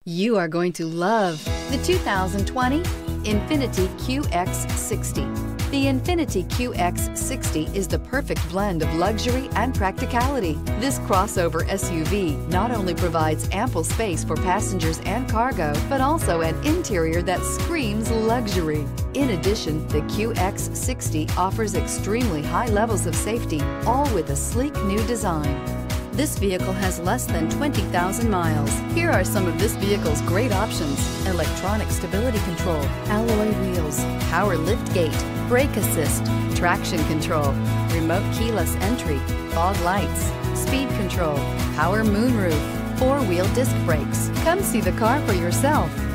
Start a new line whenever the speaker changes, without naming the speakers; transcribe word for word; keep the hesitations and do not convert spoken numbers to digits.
You are going to love the two thousand twenty Infiniti Q X sixty. The Infiniti Q X sixty is the perfect blend of luxury and practicality. This crossover S U V not only provides ample space for passengers and cargo, but also an interior that screams luxury. In addition, the Q X sixty offers extremely high levels of safety, all with a sleek new design. This vehicle has less than twenty thousand miles. Here are some of this vehicle's great options: electronic stability control, alloy wheels, power liftgate, brake assist, traction control, remote keyless entry, fog lights, speed control, power moonroof, four-wheel disc brakes. Come see the car for yourself.